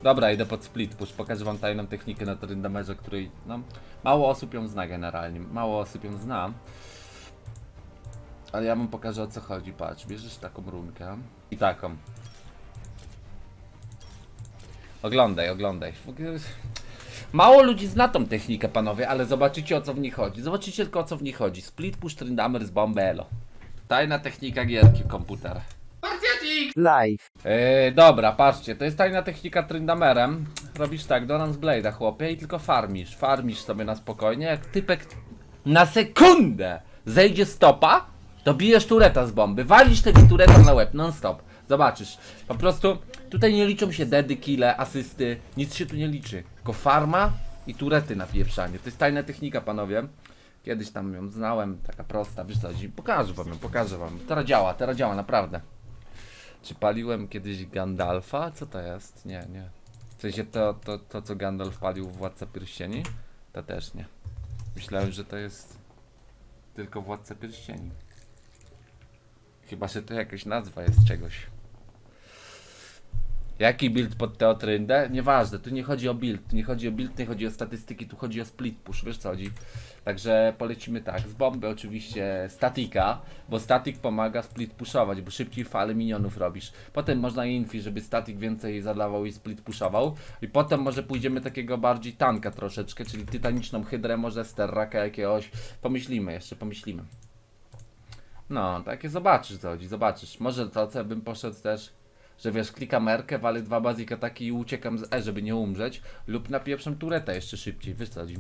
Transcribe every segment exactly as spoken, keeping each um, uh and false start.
Dobra, idę pod split push, pokażę wam tajną technikę na Tryndamerze, której no, mało osób ją zna generalnie, mało osób ją zna. Ale ja wam pokażę, o co chodzi, patrz, bierzesz taką runkę i taką. Oglądaj, oglądaj. Mało ludzi zna tą technikę, panowie, ale zobaczycie, o co w niej chodzi. Zobaczycie tylko, o co w niej chodzi. Split push Tryndamer z bomby elo. Tajna technika gierki komputera. Live. Yy, dobra, patrzcie, to jest tajna technika Tryndamerem. Robisz tak, Donance Blade'a, chłopie, i tylko farmisz. Farmisz sobie na spokojnie, jak typek na sekundę zejdzie stopa, to bijesz tureta z bomby. Walisz tego tureta na łeb, non stop. Zobaczysz, po prostu tutaj nie liczą się deady, kille, asysty, nic się tu nie liczy. Tylko farma i turety na pieprzanie. To jest tajna technika, panowie. Kiedyś tam ją znałem, taka prosta, wiesz co, pokażę wam ją, pokażę wam. Teraz działa, teraz działa, naprawdę. Czy paliłem kiedyś Gandalfa? Co to jest? Nie, nie. W sensie to, to, to co Gandalf palił w Władca Pierścieni? To też nie. Myślałem, że to jest tylko Władca Pierścieni. Chyba, że to jakaś nazwa jest czegoś. Jaki build pod Teotryndę? Nieważne, tu nie chodzi o build, tu nie chodzi o build, nie chodzi o statystyki, tu chodzi o split push, wiesz co chodzi? Także polecimy tak, z bomby oczywiście statika, bo statik pomaga split pushować, bo szybciej fale minionów robisz. Potem można infi, żeby statik więcej zadawał i split pushował. I potem może pójdziemy takiego bardziej tanka troszeczkę, czyli tytaniczną hydrę, może sterraka jakiegoś. Pomyślimy jeszcze, pomyślimy. No, takie zobaczysz co chodzi, zobaczysz. Może to co bym poszedł też, że wiesz, klikam erkę, walę dwa basic ataki i uciekam z E, żeby nie umrzeć. Lub na pierwszą tureta jeszcze szybciej, wiesz co chodzi.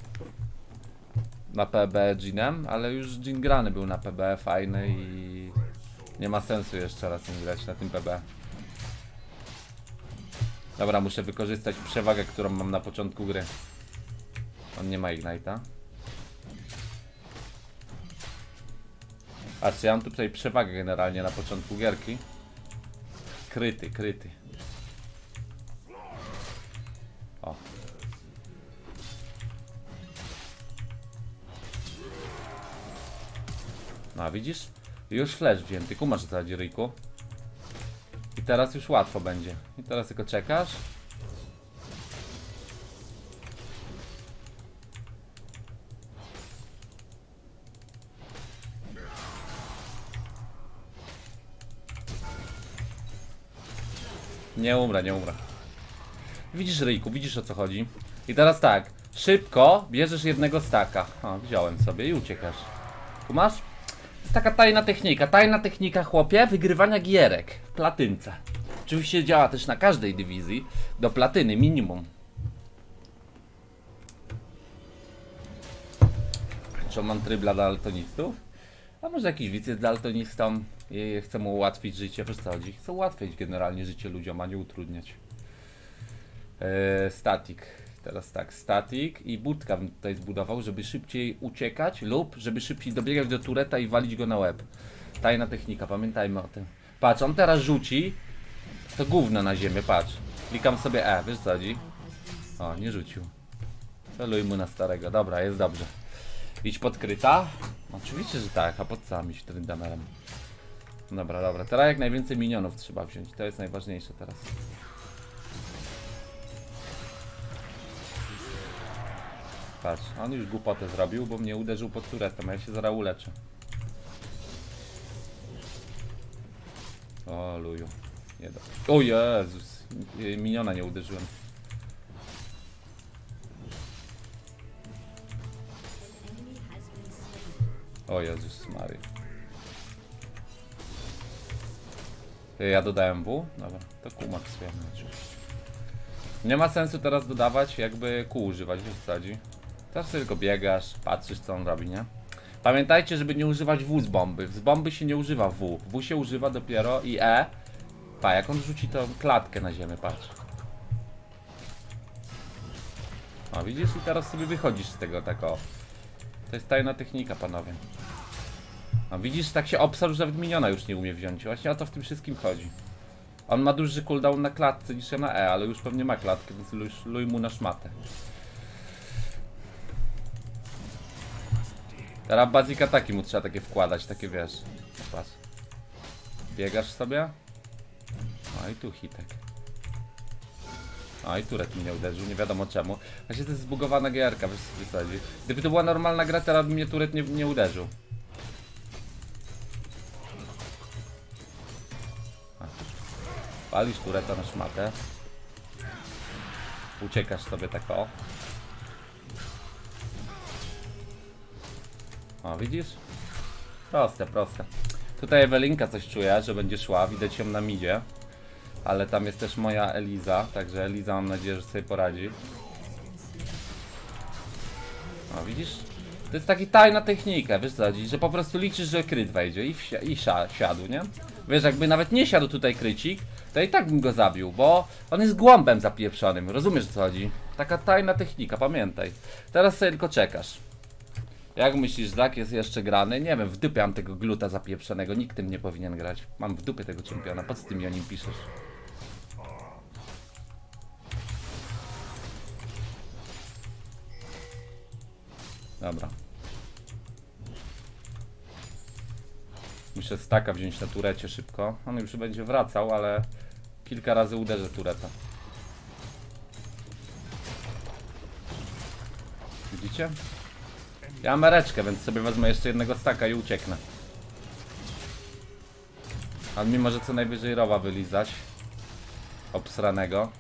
Na P B Jeanem, ale już Jean grany był na P B, fajny i nie ma sensu jeszcze raz nim grać na tym P B. Dobra, muszę wykorzystać przewagę, którą mam na początku gry. On nie ma Ignite'a. Patrzcie, ja mam tutaj przewagę generalnie na początku gierki. Kryty, kryty. O. No widzisz? Już flash wzięty, kumasz co chodzi, Ryjku. I teraz już łatwo będzie. I teraz tylko czekasz. Nie umrę, nie umrę. Widzisz, Ryjku, widzisz o co chodzi. I teraz tak, szybko bierzesz jednego staka. O, wziąłem sobie i uciekasz. Kumasz? To jest taka tajna technika, tajna technika, chłopie, wygrywania gierek w platynce. Oczywiście działa też na każdej dywizji, do platyny minimum. Czy mam tryb dla daltonistów? A może jakiś widz jest daltonistą i chce mu ułatwić życie, wiesz co chodzi? Chce ułatwić generalnie życie ludziom, a nie utrudniać. Eee, statik. Teraz tak, statik i budka bym tutaj zbudował, żeby szybciej uciekać lub żeby szybciej dobiegać do tureta i walić go na łeb. Tajna technika, pamiętajmy o tym. Patrz, on teraz rzuci to gówno na ziemię, patrz. Klikam sobie E, wiesz co chodzi? O, nie rzucił. Celuj mu na starego, dobra, jest dobrze. Idź pod kryta? Oczywiście, że tak, a pod sam iść Tryndamerem. Dobra, dobra, teraz jak najwięcej minionów trzeba wziąć, to jest najważniejsze teraz. Patrz, on już głupotę zrobił, bo mnie uderzył pod turetem, a ja się zaraz uleczę. O luju. Nie do... O Jezus, miniona nie uderzyłem. O Jezus Mary. Ja dodałem W? Dobra, to kół maksujemy oczywiście. Nie ma sensu teraz dodawać, jakby kół używać, wiesz co chodzi? Teraz sobie tylko biegasz, patrzysz co on robi, nie? Pamiętajcie, żeby nie używać W z bomby. Z bomby się nie używa W. W się używa dopiero i E. Pa, jak on rzuci tą klatkę na ziemię, patrz. O, widzisz? I teraz sobie wychodzisz z tego tak o. To jest tajna technika, panowie. No widzisz, tak się obsarł, że nawet miniona już nie umie wziąć. Właśnie o to w tym wszystkim chodzi. On ma duży cooldown na klatce niż ja na E, ale już pewnie ma klatkę, więc już luj mu na szmatę. Teraz basic ataki mu trzeba takie wkładać, takie wiesz. Patrz. Biegasz sobie. No i tu hitek. O i turet mnie uderzył, nie wiadomo czemu. Właśnie to jest zbugowana gierka, wiesz co wysadzi. Gdyby to była normalna gra, teraz by mnie turet nie, nie uderzył. A. Palisz tureta na szmatę. Uciekasz sobie tak o. O, widzisz? Proste, proste. Tutaj Ewelinka coś czuje, że będzie szła, widać ją na midzie. Ale tam jest też moja Eliza, także Eliza mam nadzieję, że sobie poradzi. O, widzisz? To jest taka tajna technika, wiesz co chodzi, że po prostu liczysz, że kryt wejdzie i, wsi i siadł, nie? Wiesz, jakby nawet nie siadł tutaj krycik, to i tak bym go zabił, bo on jest głąbem zapieprzonym, rozumiesz co chodzi? Taka tajna technika, pamiętaj. Teraz sobie tylko czekasz. Jak myślisz, Zak jest jeszcze grany? Nie wiem, w dupie mam tego gluta zapieprzonego, nikt tym nie powinien grać. Mam w dupie tego czempiona, po co ty mi o nim piszesz? Dobra. Muszę staka wziąć na turecie szybko. On już będzie wracał, ale kilka razy uderzę tureta. Widzicie? Ja mam mereczkę, więc sobie wezmę jeszcze jednego staka i ucieknę. Ale mimo, że co najwyżej rowa wylizać. Obsranego.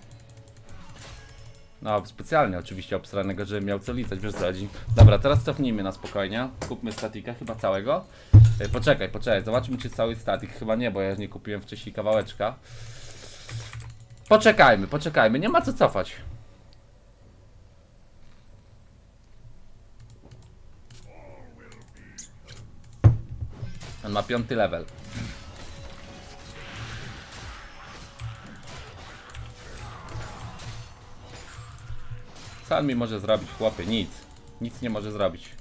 No, specjalnie oczywiście obsranego, żeby miał co lizać, wiesz co chodzi. Dobra, teraz cofnijmy na spokojnie. Kupmy statika, chyba całego. Ej, poczekaj, poczekaj, zobaczmy czy cały statik. Chyba nie, bo ja nie kupiłem wcześniej kawałeczka. Poczekajmy, poczekajmy, nie ma co cofać. On ma piąty level. Co on mi może zrobić, chłopie? Nic. Nic nie może zrobić.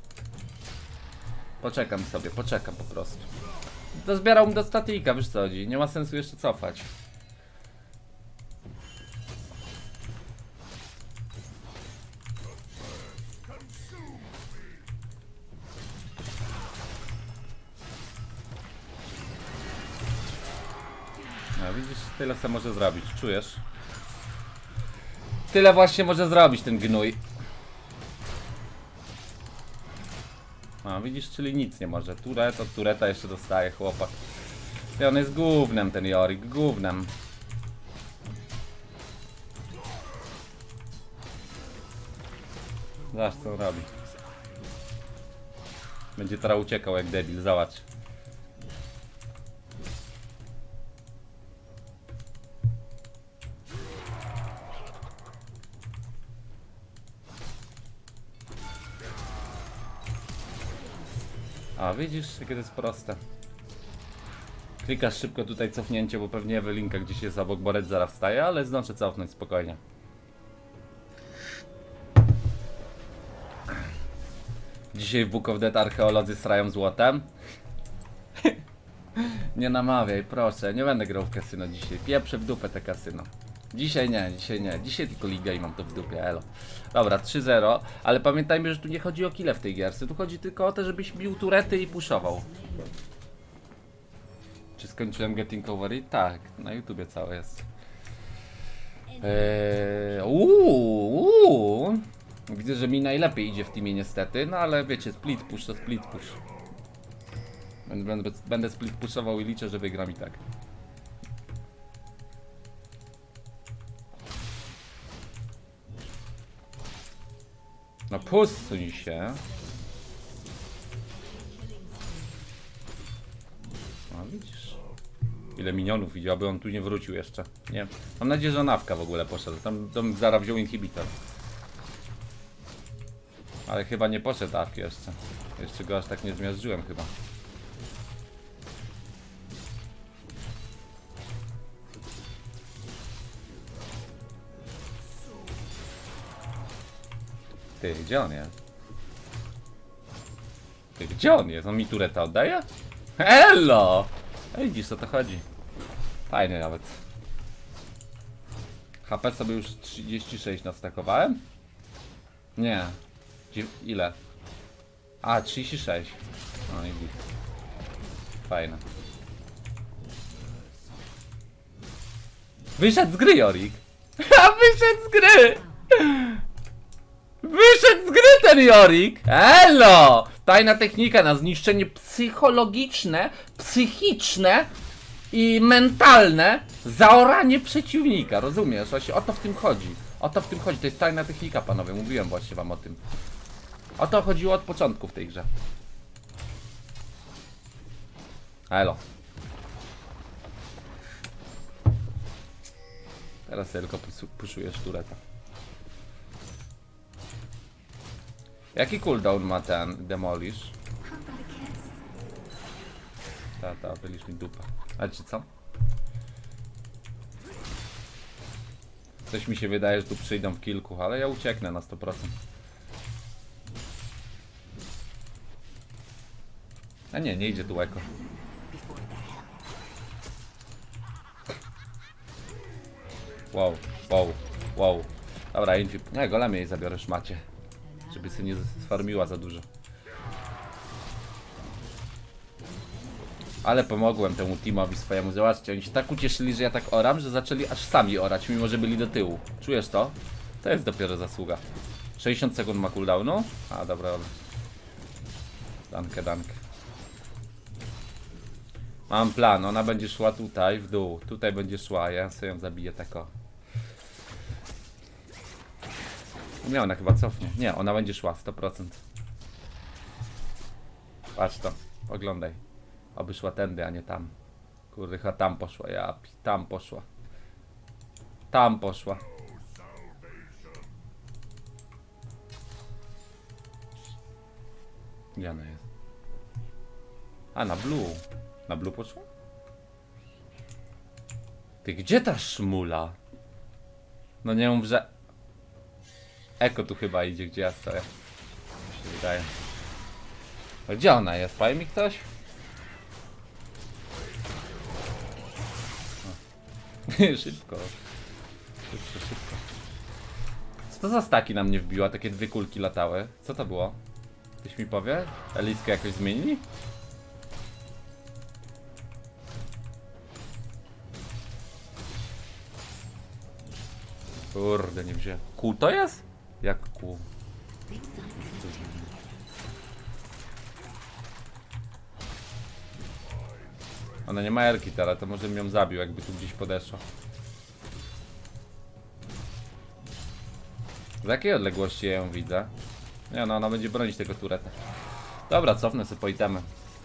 Poczekam sobie, poczekam po prostu. Dozbierał mu do statika, wiesz co chodzi. Nie ma sensu jeszcze cofać. No widzisz, tyle co może zrobić, czujesz? Tyle właśnie może zrobić ten gnój. No widzisz, czyli nic nie może. Turet od tureta jeszcze dostaje chłopak. I on jest gównem ten Yorick, gównem. Zobacz co on robi. Będzie teraz uciekał jak debil, zobacz. A widzisz, jakie to jest proste. Klikasz szybko tutaj cofnięcie, bo pewnie Ewelinka gdzieś jest obok, Borec zaraz wstaje, ale zdążę cofnąć spokojnie. Dzisiaj w Book of Dead archeolodzy srają złotem. Nie namawiaj, proszę, nie będę grał w kasyno dzisiaj. Pieprzę w dupę te kasyno. Dzisiaj nie, dzisiaj nie. Dzisiaj tylko ligę i mam to w dupie, elo. Dobra, trzy zero, ale pamiętajmy, że tu nie chodzi o kile w tej gierce. Tu chodzi tylko o to, żebyś bił turety i puszował. Czy skończyłem Getting Over It? Tak, na YouTubie całe jest. Eee, uuu, uuu. Widzę, że mi najlepiej idzie w teamie niestety, no ale wiecie, split push to split push. Będę, będę split pushował i liczę, że wygram i tak. No pusuj się. No widzisz. Ile minionów idzie, aby on tu nie wrócił jeszcze. Nie. Mam nadzieję, że nawka w ogóle poszedł. Tam, tam zaraz wziął inhibitor. Ale chyba nie poszedł awki jeszcze. Jeszcze go aż tak nie zmiażdżyłem chyba. Ty, gdzie on jest? Ty, gdzie on jest? On mi tureta oddaje? Hello! Ej, widzisz o to chodzi. Fajny nawet. H P sobie już trzydzieści sześć nastakowałem? Nie. Ile? A, trzydzieści sześć. No i git. Fajne. Wyszedł z gry, Yorick. A wyszedł z gry! Wyszedł z gry ten Jorik! Elo! Tajna technika na zniszczenie psychologiczne, psychiczne i mentalne zaoranie przeciwnika, rozumiesz? Właśnie o to w tym chodzi. O to w tym chodzi, to jest tajna technika, panowie, mówiłem właśnie wam o tym. O to chodziło od początku w tej grze. Elo. Teraz tylko puszujesz tureta. Jaki cooldown ma ten Demolish? Ta, ta, wylisz mi dupę. Ale czy co? Coś mi się wydaje, że tu przyjdą w kilku, ale ja ucieknę na sto procent. A nie, nie idzie tu eko. Wow, wow, wow. Dobra, infi... Nie, golemy jej zabiorę, szmacie. Żeby sobie nie sfarmiła za dużo. Ale pomogłem temu teamowi swojemu. Zobaczcie, oni się tak ucieszyli, że ja tak oram, że zaczęli aż sami orać, mimo że byli do tyłu. Czujesz to? To jest dopiero zasługa. sześćdziesiąt sekund ma cooldownu? A, dobra, dobra. Dankę, dankę. Mam plan, ona będzie szła tutaj, w dół. Tutaj będzie szła, ja sobie ją zabiję tako. Nie, ona chyba cofnie. Nie, ona będzie szła, sto procent. Patrz to, oglądaj. Oby szła tędy, a nie tam. Kurde, chyba tam poszła, ja tam poszła. Tam poszła. Gdzie ona jest? A, na blue. Na blue poszła? Ty, gdzie ta szmula? No nie mów, że... Eko tu chyba idzie, gdzie ja stoję. Mi się wydaje. A gdzie ona jest? Powie mi ktoś? Szybko. Szybko, szybko. Co to za staki na mnie wbiła? Takie dwie kulki latały. Co to było? Ktoś mi powie? Eliskę jakoś zmienili? Kurde, nie wziąłem. Kół to jest? Jak kół? Ona nie ma erki teraz, to może bym ją zabił, jakby tu gdzieś podeszła. Z jakiej odległości ja ją widzę? Nie no, ona będzie bronić tego tureta. Dobra, cofnę sobie po itemy.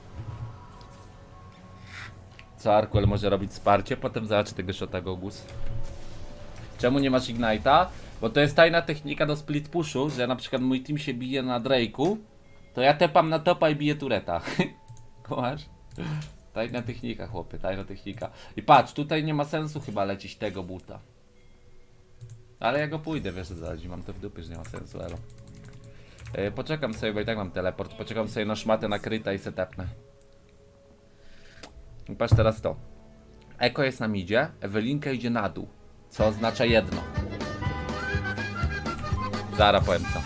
Co Arkuel może robić wsparcie? Potem zobaczy tego shota Gogus. Czemu nie masz Ignite'a? Bo to jest tajna technika do split pushu, że na przykład mój team się bije na Drake'u, to ja tepam na topa i biję tureta. Kochasz? Tajna technika, chłopie, tajna technika. I patrz, tutaj nie ma sensu chyba lecieć tego buta. Ale ja go pójdę, wiesz co zachodzi, mam to w dupie, że nie ma sensu, elo. Yy, poczekam sobie, bo i tak mam teleport, poczekam sobie na szmatę nakryta i se tepnę. I patrz teraz to. Eko jest na midzie, Ewelinka idzie na dół. Co oznacza jedno. Zaraz powiem co.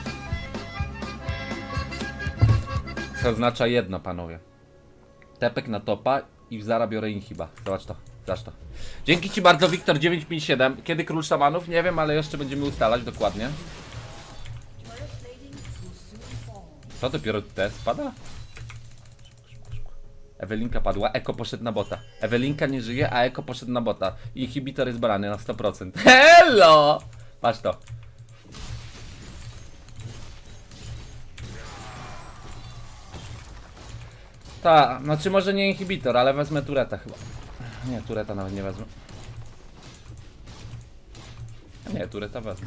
Co oznacza jedno, panowie. Tepek na topa i zaraz biorę inhiba. Zobacz to, zobacz to. Dzięki ci bardzo, Wiktor dziewięć pięć siedem. Kiedy król szamanów? Nie wiem, ale jeszcze będziemy ustalać dokładnie. Co dopiero te spada? Ewelinka padła, Eko poszedł na bota. Ewelinka nie żyje, a Eko poszedł na bota. I inhibitor jest brany na sto procent. Hello! Patrz to. Ta, znaczy może nie inhibitor, ale wezmę tureta chyba. Nie, tureta nawet nie wezmę. Nie, tureta wezmę.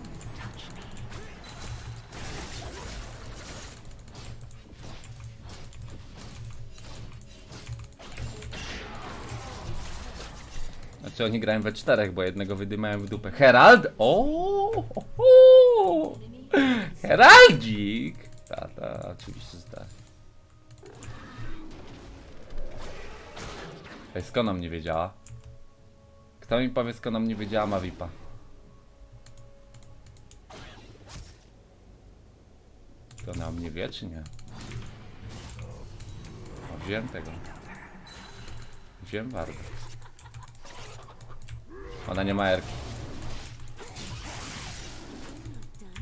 Znaczy oni grają we czterech, bo jednego wydymałem w dupę. Herald? O, Heraldzik! Ta, ta, oczywiście, że tak. Ej, skąd on nie wiedziała? Kto mi powie, skąd on nie wiedziała, ma vipa. To ona mnie wie, czy nie? O, wziąłem tego. Wziąłem bardzo. Ona nie ma erki.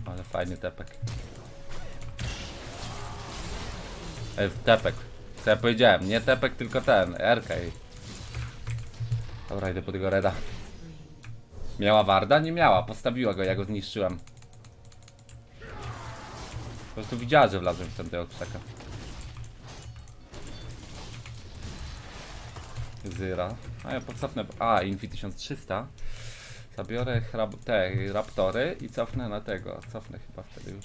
Ale fajny tepek. Ej, tepek. Co ja powiedziałem? Nie tepek, tylko ten. Erka jej. Dobra, idę po tego reda. Miała warda? Nie miała. Postawiła go, ja go zniszczyłem. Po prostu widziała, że wlazłem w tamtego krzaka. Zyra. A ja podcofnę. A, Infi tysiąc trzysta. Zabiorę hrab te raptory i cofnę na tego. Cofnę chyba wtedy już.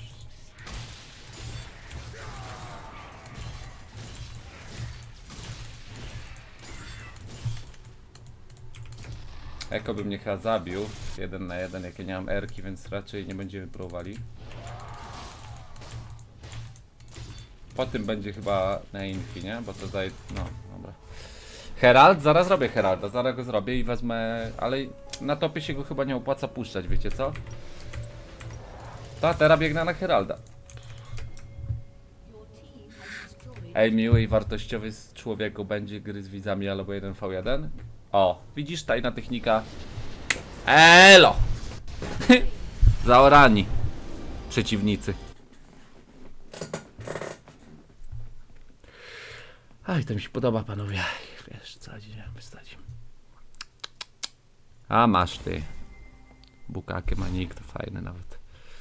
Eko by mnie chyba zabił. Jeden na jeden, jak ja nie mam erki, więc raczej nie będziemy próbowali. Po tym będzie chyba na Infi, nie? Bo to daje... no, dobra. Herald? Zaraz robię Heralda, zaraz go zrobię i wezmę... ale na topie się go chyba nie opłaca puszczać, wiecie co? Ta, teraz biegnę na Heralda. Ej, miły i wartościowy z człowieku będzie gry z widzami albo jeden v jeden. O, widzisz, tajna technika. Elo! Zaorani przeciwnicy. Aj, to mi się podoba, panowie. Wiesz, co dzień wystać. A masz ty. Bukakę manik, to fajny nawet.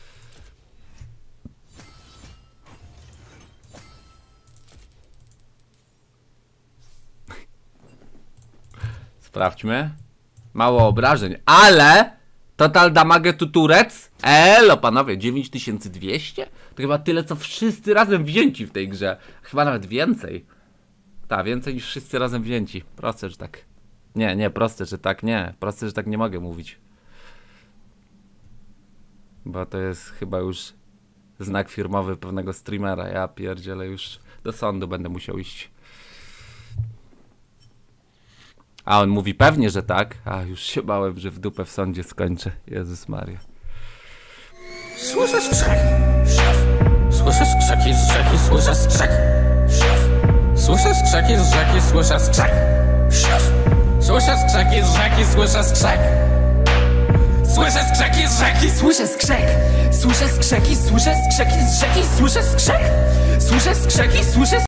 Sprawdźmy. Mało obrażeń, ale total damage to turec. Elo, panowie, dziewięć tysięcy dwieście? To chyba tyle, co wszyscy razem wzięci w tej grze. Chyba nawet więcej. Tak, więcej niż wszyscy razem wzięci. Proste, że tak. Nie, nie, proste, że tak, nie. Proste, że tak nie mogę mówić. Bo to jest chyba już znak firmowy pewnego streamera. Ja pierdzielę, już do sądu będę musiał iść. A on mówi pewnie, że tak. A już się bałem, że w dupę w sądzie skończę. Jezus Maria. Słyszę skrzek. Słyszę skrzeki z rzeki, słyszę skrzek. Słyszę skrzeki z rzeki, słyszę skrzek. Słyszę skrzeki z rzeki, słyszę skrzek. Słyszę skrzeki z rzeki, słyszę skrzek. Słyszę skrzeki, słyszę skrzeki z rzeki, słyszę skrzek. Słyszę skrzeki, słyszę